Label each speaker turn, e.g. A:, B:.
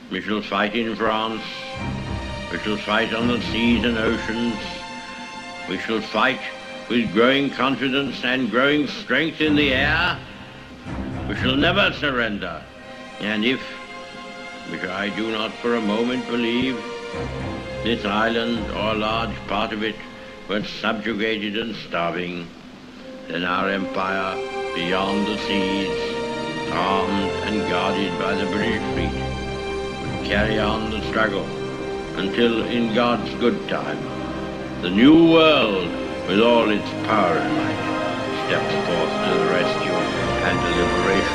A: We shall fight in France. We shall fight on the seas and oceans. We shall fight with growing confidence and growing strength in the air. We shall never surrender. And if, which I do not for a moment believe, this island or a large part of it were subjugated and starving, then our empire beyond the seas, armed and guarded by the British fleet, would carry on the struggle until, in God's good time, the new world, with all its power and might, steps forth to the rescue and the liberation